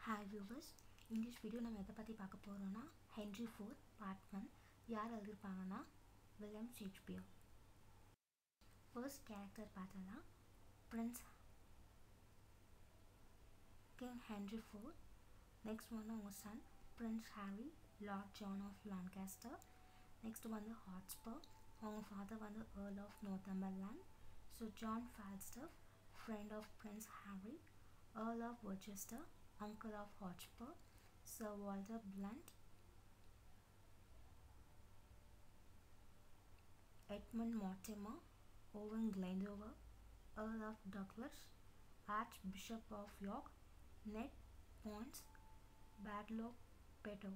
Hi viewers, in this video நம்ம எதை பற்றி பார்க்க போகிறோம்னா ஹென்ரி ஃபோர்த் பார்ட் 1 யார் எழுதியிருப்பாங்கன்னா வில்லியம் ஷேக்ஸ்பியர். ஃபர்ஸ்ட் கேரக்டர் பார்த்தோன்னா prince king Henry fourth. Next வந்து அவங்க son prince Harry Lord John of Lancaster. Next வந்து ஹாட்ஸ்பர், அவங்க ஃபாதர் வந்து Earl of Northumberland. So John Falstaff friend of prince Harry, Earl of Worcester uncle of Hotspur, Sir Walter Blunt, Edmund Mortimer, Owen Glendower, Earl of Douglas, Archbishop of York, Ned Pons, Badlow Peto.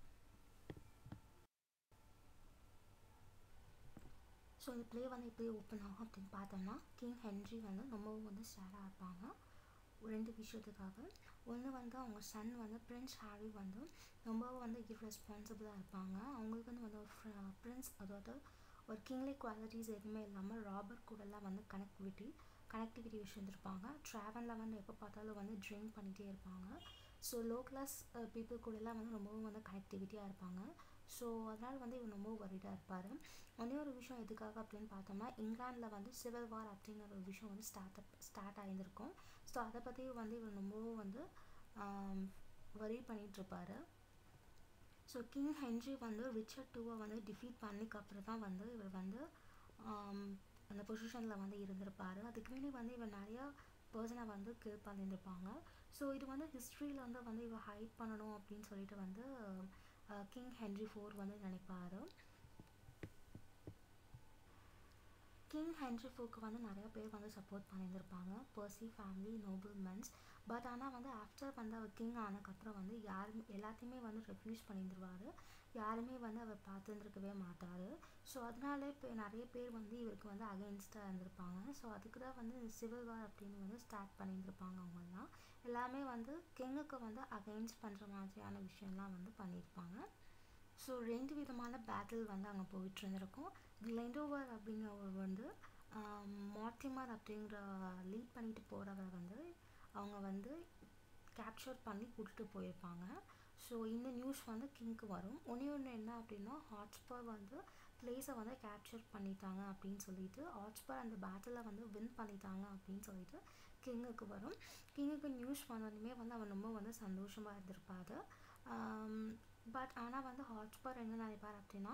So இந்த play வந்து எப்படி open ஆகும் அப்படின்னு பார்த்தோம்னா king Henry வந்து ரொம்பவும் வந்து சேடாக இருப்பாங்க ரெண்டு விஷயத்துக்காக. ஒன்று வந்து அவங்க சன் வந்து பிரின்ஸ் ஹாரி வந்து ரொம்பவும் வந்து இர்ரெஸ்பான்சிபிளாக இருப்பாங்க. அவங்களுக்கு வந்து ஒரு பிரின்ஸ், அதாவது ஒரு கிங்லி குவாலிட்டிஸ் எதுவுமே இல்லாமல் ராபர்ட் கூடலாம் வந்து கனெக்டிவிட்டி வச்சுருந்துருப்பாங்க. ட்ராவலில் வந்து எப்போ பார்த்தாலும் வந்து ட்ரிங்க் பண்ணிகிட்டே இருப்பாங்க. ஸோ லோ கிளாஸ் பீப்புள் கூடலாம் வந்து ரொம்பவும் வந்து கனெக்டிவிட்டியாக இருப்பாங்க. ஸோ அதனால் வந்து இவர் ரொம்ப வரிடாக இருப்பார். ஒன்றே ஒரு விஷயம் எதுக்காக அப்படின்னு பார்த்தோம்னா இங்கிலாண்டில் வந்து சிவில் வார் அப்படிங்கிற ஒரு விஷயம் வந்து ஸ்டார்ட் ஆகியிருந்திருக்கும். ஸோ அதை பற்றி வந்து இவர் ரொம்பவும் வந்து வரி பண்ணிகிட்ருப்பார். ஸோ கிங் ஹென்ரி வந்து ரிச்சர்ட் டூவை வந்து டிஃபீட் பண்ணிக்கப்புறம் தான் வந்து இவர் வந்து அந்த பொசிஷனில் வந்து இருந்திருப்பார். அதுக்கு முன்னாடி வந்து இவர் நிறையா பர்சனை வந்து கில் பண்ணியிருந்திருப்பாங்க. ஸோ இது வந்து ஹிஸ்ட்ரியில் வந்து இவர் ஹைட் பண்ணணும் அப்படின்னு சொல்லிட்டு வந்து கிங் ஹென்ரி ஃபோர்த் வந்து நினைப்பார். கிங் ஹென்ரி ஃபோர்க்கு வந்து நிறையா பேர் வந்து சப்போர்ட் பண்ணியிருந்திருப்பாங்க, பர்சி ஃபேமிலி, நோபல்மென்ஸ். பட் ஆனால் வந்து ஆஃப்டர் வந்து அவர் கிங் ஆனதுக்கப்புறம் வந்து எல்லாத்தையுமே வந்து ரெஃப்யூஸ் பண்ணியிருந்துருவார். யாருமே வந்து அவர் பார்த்துருந்துருக்கவே மாட்டார். ஸோ அதனால இப்போ நிறைய பேர் வந்து இவருக்கு வந்து அகெயின்ஸ்டாக இருந்திருப்பாங்க. ஸோ அதுக்கு தான் வந்து சிவில் வார் அப்படின்னு வந்து ஸ்டார்ட் பண்ணியிருந்திருப்பாங்க. அவங்கெல்லாம் எல்லாமே வந்து கிங்குக்கு வந்து அகெயின்ஸ்ட் பண்ணுற மாதிரியான விஷயம்லாம் வந்து பண்ணியிருப்பாங்க. ஸோ ரெண்டு விதமான பேட்டில் வந்து அங்கே போயிட்டு இருந்திருக்கும். கிளெண்டோவர் அப்படிங்கிறவர் வந்து மார்டிமர் அப்படிங்கிற லீட் பண்ணிட்டு போகிறவர் வந்து அவங்க வந்து கேப்சர் பண்ணி கூட்டிகிட்டு போயிருப்பாங்க. ஸோ இந்த நியூஸ் வந்து கிங்க்கு வரும். ஒன்று என்ன அப்படின்னா ஹாட்ஸ்பர் வந்து பிளேஸை வந்து கேப்சர் பண்ணிட்டாங்க அப்படின்னு சொல்லிட்டு ஹாட்ஸ்பர் அந்த பேட்டிலை வந்து வின் பண்ணிட்டாங்க அப்படின்னு சொல்லிட்டு கிங்குக்கு வரும். கிங்குக்கு நியூஸ் வந்தோடனே வந்து அவர் ரொம்ப வந்து சந்தோஷமாக இருந்திருப்பார். பட் ஆனால் வந்து ஹாட்ஸ்பர் என்ன நினைப்பார் அப்படின்னா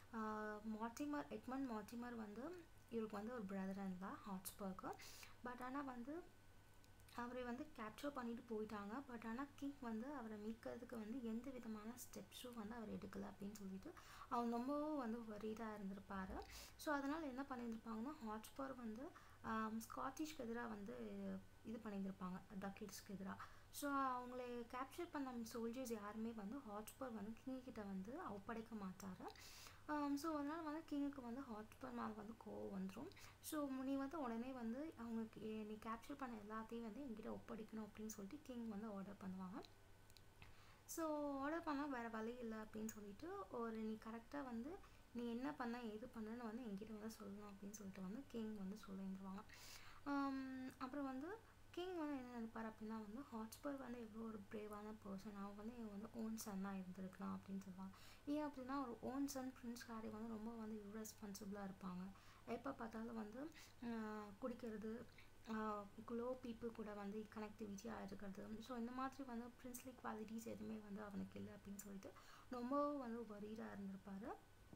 எட்மண்ட் மார்டிமர் வந்து இவருக்கு வந்து ஒரு பிரதர் தான் ஹாட்ஸ்பருக்கு. பட் ஆனால் வந்து அவரை வந்து கேப்சர் பண்ணிட்டு போயிட்டாங்க. பட் ஆனால் கிங் வந்து அவரை மீட்கிறதுக்கு வந்து எந்த விதமான ஸ்டெப்ஸும் வந்து அவர் எடுக்கலை அப்படின்னு சொல்லிட்டு அவர் ரொம்பவும் வந்து வரிடாக இருந்திருப்பார். ஸோ அதனால் என்ன பண்ணியிருந்திருப்பாங்கன்னா ஹாட்ஸ்பர் வந்து ஸ்காட்டிஷ்க்கு எதிராக வந்து இது பண்ணியிருந்திருப்பாங்க, டக்கெட்ஸ்க்கு எதிராக. ஸோ அவங்கள கேப்சர் பண்ண சோல்ஜர்ஸ் யாருமே வந்து ஹாட்ஸ்பர் வந்து கிங்கிட்ட வந்து ஒப்படைக்க மாட்டார். ஸோ அதனால் வந்து கிங்குக்கு வந்து ஹாட்ஸ்பர் மேலே வந்து கோவம் வந்துடும். ஸோ நீ வந்து உடனே வந்து அவங்களுக்கு நீ கேப்சர் பண்ண எல்லாத்தையும் வந்து என்கிட்ட ஒப்படைக்கணும் அப்படின்னு சொல்லிட்டு கிங் வந்து ஆர்டர் பண்ணுவாங்க. ஸோ ஆர்டர் பண்ணால் வேறு வழி இல்லை அப்படின்னு சொல்லிட்டு நீ கரெக்டாக வந்து நீ என்ன பண்ண ஏது பண்ணன்னு வந்து என்கிட்ட வந்து சொல்லணும் அப்படின்னு சொல்லிட்டு வந்து கிங் வந்து சொல்லிடுவாங்க. அப்புறம் வந்து கிங் வந்து என்ன நினைப்பார் அப்படின்னா வந்து ஹாட்ஸ்பர் வந்து எவ்வளோ ஒரு பிரேவான பர்சன், அவன் வந்து இவன் வந்து ஓன் சன்னாக இருந்திருக்கலாம் அப்படின்னு சொல்லுவாங்க. ஏன் அப்படின்னா ஒரு ஓன் சன் பிரின்ஸ் ஹாரி வந்து ரொம்ப வந்து இர்ரெஸ்பான்சிபிளாக இருப்பாங்க. எப்போ பார்த்தாலும் வந்து குடிக்கிறது, லோ பீப்புள் கூட வந்து கனெக்டிவிட்டியாக இருக்கிறது. ஸோ இந்த மாதிரி வந்து பிரின்ஸ்லி குவாலிட்டிஸ் எதுவுமே வந்து அவனுக்கு இல்லை அப்படின்னு சொல்லிட்டு ரொம்பவும் வந்து வரிடாக இருந்திருப்பார்.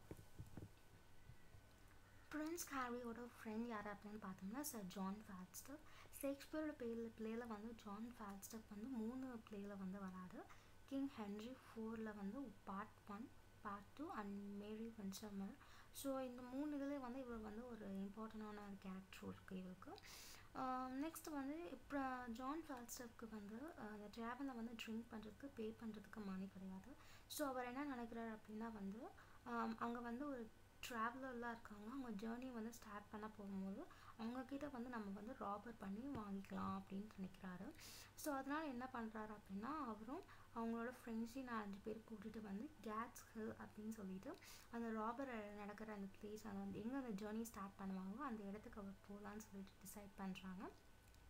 பிரின்ஸ் ஹாரியோட ஃப்ரெண்ட் யார் அப்படின்னு பார்த்தோம்னா சர் ஜான் ஃபால்ஸ்டஃப். ஷேக்ஸ்பியரோட பிளேயில் வந்து ஜான் ஃபால்ஸ்டஃப் வந்து 3 பிளேயில் வந்து வராரு. கிங் ஹென்ரி ஃபோரில் வந்து பார்ட் 1, பார்ட் 2 அண்ட் மேரி வின்சமர். ஸோ இந்த 3 இதில் வந்து இவர் வந்து ஒரு இம்பார்ட்டண்டான ஒரு கேரக்டர் இருக்குது இவருக்கு. நெக்ஸ்ட் வந்து இப்போ ஜான் ஃபால்ஸ்டஃப்க்கு வந்து அந்த ட்ராவலில் வந்து ட்ரிங்க் பண்ணுறதுக்கு பே பண்ணுறதுக்கு மணி கிடையாது. ஸோ அவர் என்ன நினைக்கிறார் அப்படின்னா வந்து அங்கே வந்து ஒரு ட்ராவலர்லாம் இருக்காங்க, அவங்க ஜேர்னி வந்து ஸ்டார்ட் பண்ண போகும்போது அவங்கக்கிட்ட வந்து நம்ம வந்து ராபர் பண்ணி வாங்கிக்கலாம் அப்படின்னு நினைக்கிறாரு. ஸோ அதனால் என்ன பண்ணுறாரு அப்படின்னா அவரும் அவங்களோட ஃப்ரெண்ட்ஸையும் 4 பேர் கூட்டிகிட்டு வந்து கேட்ஸ் ஹில் அப்படின்னு சொல்லிட்டு அந்த ராபர் நடக்கிற அந்த பிளேஸ் எங்கே அந்த ஜேர்னி ஸ்டார்ட் பண்ணுவாங்களோ அந்த இடத்துக்கு அவர் போகலான்னு சொல்லிட்டு டிசைட் பண்ணுறாங்க.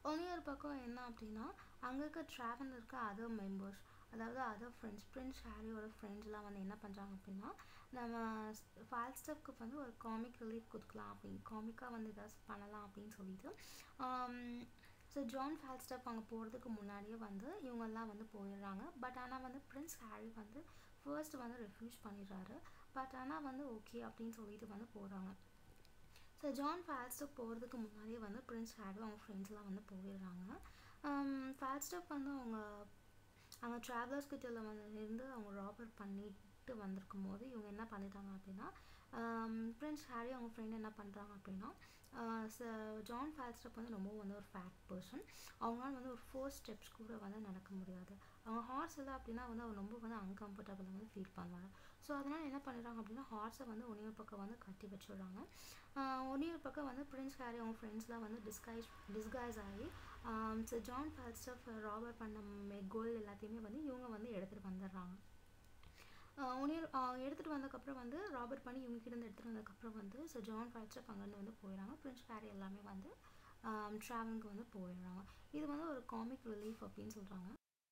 இன்னொரு பக்கம் என்ன அப்படின்னா அங்கே இருக்க ட்ராவலில் இருக்க அதர் மெம்பர்ஸ், அதாவது அதர் ஃப்ரெண்ட்ஸ், பிரின்ஸ் ஹாரியோட ஃப்ரெண்ட்ஸ்லாம் வந்து என்ன பண்ணுறாங்க அப்படின்னா நம்ம ஃபால்ஸ்டஃப்க்கு வந்து ஒரு காமிக் ரிலீஃப் கொடுக்கலாம் அப்படின்னு, காமிக்காக வந்து ஏதாச்சும் பண்ணலாம் அப்படின்னு சொல்லிட்டு ஸோ ஜான் ஃபால்ஸ்டஃப் அங்கே போகிறதுக்கு முன்னாடியே வந்து இவங்கெல்லாம் வந்து போயிடுறாங்க. பட் ஆனால் வந்து பிரின்ஸ் ஹாரி வந்து ஃபர்ஸ்ட் வந்து ரெஃப்யூஸ் பண்ணிடுறாரு. பட் ஆனால் வந்து ஓகே அப்படின்னு சொல்லிட்டு வந்து போகிறாங்க. ஸோ ஜான் ஃபால்ஸ்டஃப் போகிறதுக்கு முன்னாடியே வந்து பிரின்ஸ் ஹாரி அவங்க ஃப்ரெண்ட்ஸ்லாம் வந்து போயிடுறாங்க. ஃபால்ஸ்டஃப் வந்து அவங்க ட்ராவலர்ஸ் கிட்ட வந்து இருந்து அவங்க ராபர் பண்ணிட்டு வந்திருக்கும் போது இவங்க என்ன பண்ணிட்டாங்க அப்படின்னா பிரின்ஸ் ஹாரி அவங்க ஃப்ரெண்ட் என்ன பண்ணுறாங்க அப்படின்னா ஜான் ஃபால்ஸ்டஃப் வந்து ரொம்ப வந்து ஒரு ஃபேட் பர்சன், அவங்களால வந்து ஒரு 4 ஸ்டெப்ஸ் கூட வந்து நடக்க முடியாது. அவங்க ஹார்ஸ் இல்லை அப்படின்னா வந்து அவர் ரொம்ப வந்து அன்கம்ஃபர்டபுளாக வந்து ஃபீல் பண்ணுவாங்க. ஸோ அதனால் என்ன பண்ணிடுறாங்க அப்படின்னா ஹார்ஸை வந்து ஒன்னியர் பக்கம் வந்து கட்டி வச்சுடுறாங்க. ஒன்னியர் பக்கம் வந்து பிரின்ஸ் ஹாரி அவங்க ஃப்ரெண்ட்ஸ்லாம் வந்து டிஸ்கைஸ் ஆகி ஸோ ஜான் ஃபால்ஸ்டஃப் ராபர் பண்ண கோல்டு எல்லாத்தையுமே வந்து இவங்க வந்து எடுத்துகிட்டு வந்துடுறாங்க. எடுத்துகிட்டு வந்ததுக்கப்புறம் வந்து ராபர்ட் பண்ணி இவங்ககிட்ட எடுத்துகிட்டு வந்ததுக்கப்புறம் வந்து ஸோ ஜான் ஃபால்ஸ்டஃப் அங்கேருந்து வந்து போயிடுறாங்க. பிரின்ஸ் ஹாரி எல்லாமே வந்து ட்ராவலிங்க்கு வந்து போயிடுறாங்க. இது வந்து ஒரு காமிக் ரிலீஃப் அப்படின்னு சொல்கிறாங்க.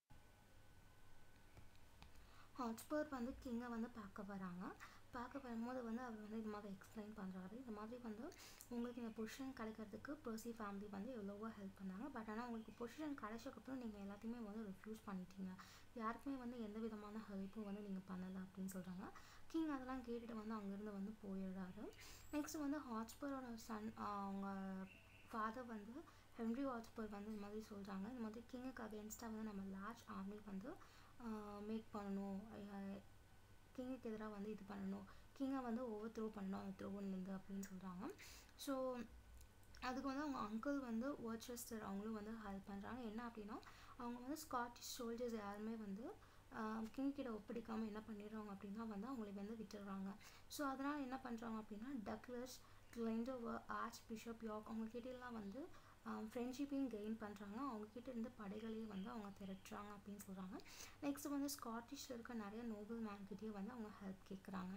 ஹாட்ஸ்பர் வந்து கிங்கை வந்து பார்க்க வராங்க. பார்க்க வரும்போது வந்து அவர் வந்து இது மாதிரி எக்ஸ்பிளைன் பண்ணுறாரு. இந்த மாதிரி வந்து உங்களுக்கு இந்த பொசிஷன் கிடைக்கிறதுக்கு பெர்சி ஃபேமிலி வந்து எவ்வளவோ ஹெல்ப் பண்ணாங்க. பட் ஆனால் உங்களுக்கு பொசிஷன் கிடைச்சக்கப்புறம் நீங்கள் எல்லாத்தையுமே வந்து ரெஃப்யூஸ் பண்ணிட்டீங்க, யாருக்குமே வந்து எந்த விதமான ஹெல்ப்பும் வந்து நீங்கள் பண்ணலை அப்படின்னு சொல்கிறாங்க. கிங் அதெல்லாம் கேட்டுட்டு வந்து அங்கேருந்து வந்து போயிடுறாரு. நெக்ஸ்ட் வந்து ஹாட்ஸ்பரோட சன் அவங்க ஃபாதர் வந்து ஹென்ரி ஹாட்ஸ்பர் வந்து இந்த மாதிரி சொல்கிறாங்க, இந்த மாதிரி கிங்குக்கு அகேன்ஸ்டாக வந்து நம்ம லார்ஜ் ஆர்மி வந்து மேக் பண்ணணும், கிங்குக்கு எதிராக வந்து இது பண்ணணும், கிங்கை வந்து ஓவர் த்ரோ பண்ணணும் அந்த த்ரோன்லேருந்து அப்படின்னு சொல்கிறாங்க. ஸோ அதுக்கு வந்து அவங்க அங்கிள் வந்து வர்ச்செஸ்டர் அவங்களும் வந்து ஹெல்ப் பண்ணுறாங்க. என்ன அப்படின்னா அவங்க வந்து ஸ்காட்டிஷ் சோல்ஜர்ஸ் யாருமே வந்து கிங் கிட்ட ஒப்படைக்காமல் என்ன பண்ணிடுறாங்க அப்படின்னா வந்து அவங்களை வந்து விட்டுடுறாங்க. ஸோ அதனால் என்ன பண்ணுறாங்க அப்படின்னா Douglas, Glendower, archbishop York அவங்கக்கிட்டலாம் வந்து ஃப்ரெண்ட்ஷிப்பையும் கெயின் பண்ணுறாங்க. அவங்கக்கிட்ட இருந்து படைகளையும் வந்து அவங்க திரட்டுறாங்க அப்படின்னு சொல்கிறாங்க. நெக்ஸ்ட் வந்து ஸ்காட்டிஷில் இருக்க நிறைய நோபல் மேன்கிட்டேயும் வந்து அவங்க ஹெல்ப் கேட்குறாங்க.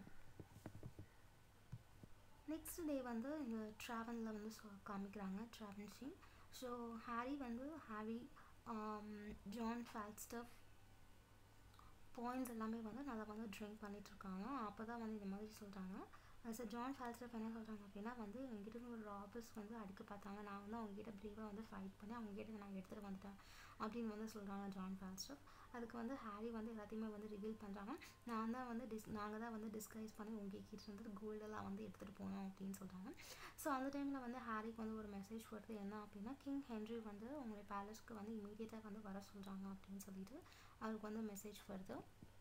நெக்ஸ்ட் டே வந்து இந்த ட்ராவலில் வந்து காமிக்கிறாங்க travel scene. So Harry John Falstaff points எல்லாமே வந்து நல்லா வந்து ட்ரிங்க் பண்ணிகிட்ருக்காங்க. அப்போ தான் வந்து இந்த மாதிரி சொல்கிறாங்க. ஸோ ஜான் ஃபால்ஸ்டஃப் என்ன சொல்கிறாங்க அப்படின்னா வந்து எங்கிட்ட ஒரு ராபர்ஸ் வந்து அடிக்க பார்த்தாங்க, நான் வந்து அவங்ககிட்ட ப்ரீவாக வந்து ஃபைட் பண்ணி அவங்ககிட்ட நான் எடுத்துகிட்டு வந்துட்டேன் அப்படின்னு வந்து சொல்கிறாங்க ஜான் ஃபால்ஸ்டஃப். அதுக்கு வந்து ஹாரி வந்து எல்லாத்தையுமே வந்து ரிவீல் பண்ணுறாங்க, நாங்கள் தான் வந்து டிஸ்கைஸ் பண்ணி உங்ககிட்ட இருந்து கோல்டெல்லாம் வந்து எடுத்துகிட்டு போனோம் அப்படின்னு சொல்கிறாங்க. ஸோ அந்த டைமில் வந்து ஹாரிக்கு வந்து ஒரு மெசேஜ் வருது, என்ன அப்படின்னா கிங் ஹென்ரி வந்து உங்களுடைய பேலஸ்க்கு வந்து இமீடியட்டாக வந்து வர சொல்கிறாங்க அப்படின்னு சொல்லிட்டு அவருக்கு வந்து மெசேஜ் வருது.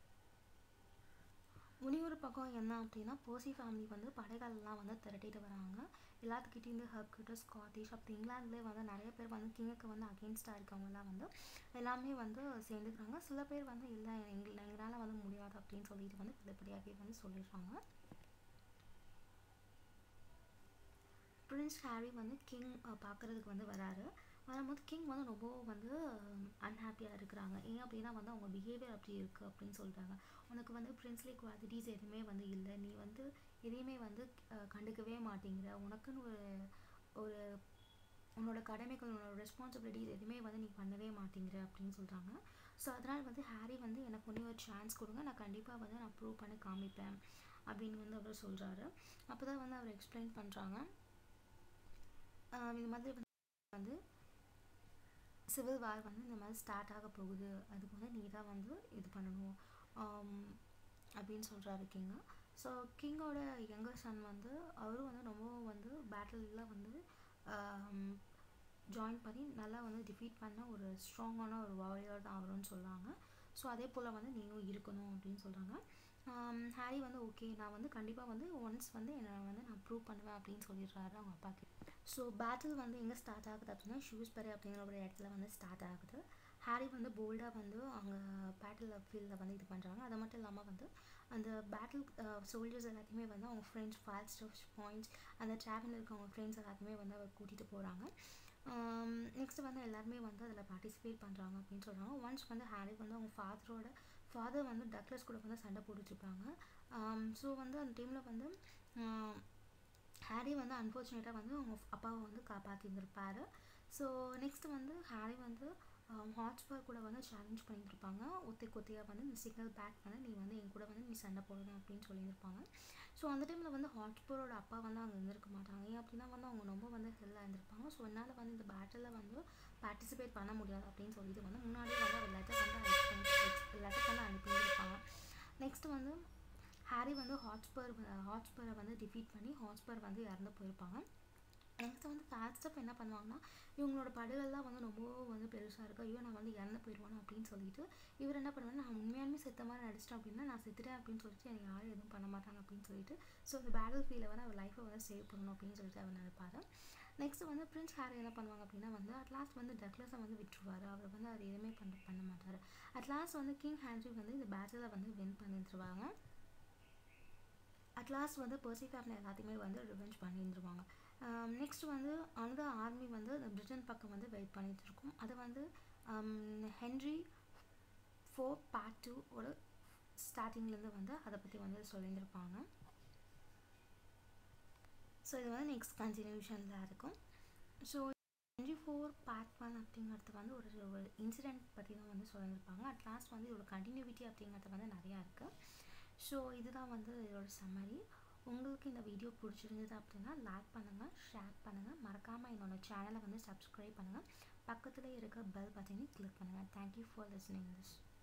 இன்னொரு பக்கம் என்ன அப்படின்னா பெர்சி ஃபேமிலி வந்து படைகளெல்லாம் வந்து திரட்டிட்டு வராங்க. எல்லாத்துக்கிட்டேருந்து ஹெல்ப் கிட்ட ஸ்காட்டிஷ் அப்படி இங்கிலாந்துலேயே வந்து நிறைய பேர் வந்து கிங்குக்கு வந்து அகெயின்ஸ்டாக இருக்கவங்கலாம் வந்து எல்லாமே வந்து சேர்ந்துக்கிறாங்க. சில பேர் வந்து இல்லை எங்களால் வந்து முடியாது அப்படின்னு சொல்லிட்டு வந்து வெளிப்படையாகவே வந்து சொல்லிடுறாங்க. பிரின்ஸ் ஹாரி வந்து கிங் பார்க்குறதுக்கு வந்து வராரு. வரும்போது கிங் வந்து ரொம்ப வந்து அன்ஹாப்பியாக இருக்கிறாங்க. ஏன் அப்படின்னா வந்து அவங்க பிஹேவியர் அப்படி இருக்குது அப்படின்னு சொல்கிறாங்க. உனக்கு வந்து பிரின்ஸ்லி குவாலிட்டிஸ் எதுவுமே வந்து இல்லை, நீ வந்து எதையுமே வந்து கண்டுக்கவே மாட்டேங்கிற, உனக்குன்னு ஒரு உன்னோட கடமைகள் உன்னோட ரெஸ்பான்சிபிலிட்டிஸ் எதுவுமே வந்து நீ பண்ணவே மாட்டேங்கிற அப்படின்னு சொல்கிறாங்க. ஸோ அதனால் வந்து ஹாரி வந்து எனக்கு ஒன்றே ஒரு சான்ஸ் கொடுங்க, நான் கண்டிப்பாக வந்து நான் ப்ரூவ் பண்ணி காமிப்பேன் அப்படின்னு வந்து அவர் சொல்கிறாரு. அப்போ தான் வந்து அவர் எக்ஸ்பிளைன் பண்ணுறாங்க, இந்த மாதிரி வந்து சிவில் வார் வந்து இந்த மாதிரி ஸ்டார்ட் ஆக போகுது, அதுக்கு வந்து நீ தான் வந்து இது பண்ணணும் அப்படின்னு சொல்கிறாரு கிங்கு. ஸோ கிங்கோட யங்கர் சன் வந்து அவரும் வந்து ரொம்ப வந்து பேட்டிலில் வந்து ஜாயின் பண்ணி நல்லா வந்து டிஃபீட் பண்ண ஒரு ஸ்ட்ராங்கான ஒரு வாரியர் தான் அவருன்னு சொல்கிறாங்க. ஸோ அதே போல் வந்து நீங்களும் இருக்கணும் அப்படின்னு சொல்கிறாங்க. ஹாரி வந்து ஓகே நான் வந்து கண்டிப்பாக வந்து ஒன்ஸ் வந்து என்னை வந்து நான் ப்ரூவ் பண்ணுவேன் அப்படின்னு சொல்லிடுறாரு அவங்க அப்பாவுக்கு. ஸோ பேட்டில் வந்து எங்கே ஸ்டார்ட் ஆகுது அப்படின்னா ஷூஸ்பரி அப்படிங்கிற ஒரு இடத்துல வந்து ஸ்டார்ட் ஆகுது. ஹாரி வந்து போல்டாக வந்து அவங்க பேட்டில் ஃபீல்டில் வந்து இது பண்ணுறாங்க. அது மட்டும் இல்லாமல் வந்து அந்த பேட்டில் சோல்ஜர்ஸ் எல்லாத்தையுமே வந்து அவங்க ஃப்ரெண்ட்ஸ் ஃபால்ஸ்டஃப் பாயிண்ட்ஸ் அந்த ட்ராவலில் இருக்க அவங்க ஃப்ரெண்ட்ஸ் எல்லாத்தையுமே வந்து அவர் கூட்டிகிட்டு போகிறாங்க. நெக்ஸ்ட் வந்து எல்லாருமே வந்து அதில் பார்ட்டிசிபேட் பண்ணுறாங்க அப்படின்னு சொல்கிறாங்க. ஒன்ஸ் வந்து ஹாரி வந்து அவங்க ஃபாதர் வந்து டக்ளஸ் கூட வந்து சண்டை போட்டுட்ருப்பாங்க. ஸோ வந்து அந்த டைமில் வந்து ஹாரி வந்து அன்ஃபார்ச்சுனேட்டாக வந்து அவங்க அப்பாவை வந்து காப்பாற்றிருந்திருப்பார். ஸோ நெக்ஸ்ட் வந்து ஹாரி வந்து ஹாட்ஸ்பார் கூட வந்து சேலஞ்ச் பண்ணியிருப்பாங்க. ஒத்தையாக வந்து இந்த சிக்னல் பேக் பண்ண நீ வந்து என் கூட வந்து நீ சண்டை போடணும் அப்படின்னு சொல்லியிருப்பாங்க. ஸோ அந்த டைமில் வந்து ஹாட்ஸ்பாரோட அப்பா வந்து அங்கே இருந்திருக்க மாட்டாங்க. ஏன் அப்படின்னா வந்து அவங்க ரொம்ப வந்து ஹெல்லாக இருந்திருப்பாங்க. ஸோ என்னால் வந்து இந்த பேட்டிலில் வந்து பார்ட்டிசிபேட் பண்ண முடியாது அப்படின்னு சொல்லிட்டு வந்து முன்னாடியே வந்து அவர் லெட்டர் வந்து அனுப்பியிருப்பாங்க. நெக்ஸ்ட் வந்து ஹாரி வந்து ஹாட்ஸ்பரை வந்து டிஃபீட் பண்ணி ஹாட்ஸ்பர் வந்து இறந்து போயிருப்பாங்க. நெக்ஸ்ட் வந்து ஃபேஸ்டப் என்ன பண்ணுவாங்கன்னா இவங்களோட படைகள்லாம் வந்து ரொம்ப வந்து பெருசாக இருக்குது, ஐயோ நான் வந்து இறந்து போயிடுவானு அப்படின்னு சொல்லிட்டு இவர் என்ன பண்ணுவாங்க, நான் உண்மையாலுமே செத்த மாதிரி நடிச்சிட்டேன் அப்படின்னா நான் செத்துட்டேன் அப்படின்னு சொல்லிட்டு எனக்கு யாரும் எதுவும் பண்ண மாட்டாங்க அப்படின்னு சொல்லிட்டு ஸோ இந்த பேட்டில் ஃபீல்டில் வந்து அவர் லைஃப்பை வந்து சேவ் பண்ணணும் அப்படின்னு சொல்லிட்டு அவர் நினைப்பாரு. நெக்ஸ்ட் வந்து பிரின்ஸ் ஹாரி என்ன பண்ணுவாங்க அப்படின்னா வந்து அட்லாஸ்ட் வந்து டக்ளஸை வந்து விட்டுருவார். அவர் வந்து அவர் எதுவுமே பண்ண மாட்டார். அட்லாஸ்ட் வந்து கிங் ஹென்ரி வந்து இந்த பேட்டிலை வந்து வின் பண்ணிட்டுருவாங்க. அட்லாஸ்ட் வந்து பெர்சி ஃபேமிலி எல்லாத்தையுமே வந்து ரிவெஞ்ச் பண்ணியிருந்துருவாங்க. நெக்ஸ்ட் வந்து அனதர் ஆர்மி வந்து பிரிட்டன் பக்கம் வந்து வெயிட் பண்ணிட்டு இருக்கும். அது வந்து ஹென்ரி 4 பார்ட் 2 ஓட ஸ்டார்டிங்லேருந்து வந்து அதை பற்றி வந்து சொல்லியிருந்திருப்பாங்க. ஸோ இது வந்து நெக்ஸ்ட் கண்டினியூஷனில் இருக்கும். ஸோ ஹென்ரி 4 பார்ட் 1 அப்படிங்கிறது வந்து ஒரு இன்சிடெண்ட் பற்றி தான் வந்து சொல்லியிருப்பாங்க. அட்லாஸ்ட் வந்து இதோட கண்டினியூவிட்டி அப்படிங்கிறது வந்து நிறையா இருக்குது. ஸோ இதுதான் வந்து இதோட சம்மரி. உங்களுக்கு இந்த வீடியோ பிடிச்சிருந்தது அப்படின்னா லைக் பண்ணுங்கள், ஷேர் பண்ணுங்கள், மறக்காமல் என்னோட சேனலை வந்து சப்ஸ்கிரைப் பண்ணுங்கள், பக்கத்தில் இருக்க பெல் பட்டனை கிளிக் பண்ணுங்கள். Thank you for listening this.